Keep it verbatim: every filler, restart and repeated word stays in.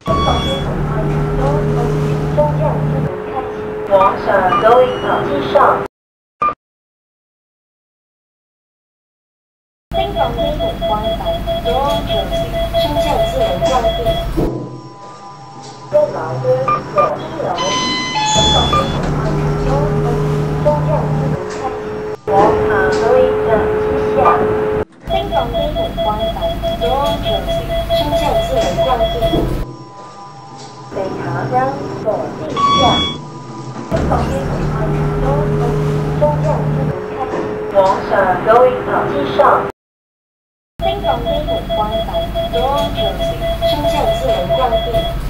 旁边很快都从中将之门开启，往上走一跑机上。新港机门关闭，左转升降自动关闭。一楼的左一楼，新港机门关闭，都从中将之门开启，往上走一转机下。新港机门关闭，左转升降自动关闭。北塔江左地下，新港机门关闭，都从中将之门开启，往上走一跑机上。新港机门关闭，左转升降自动关闭。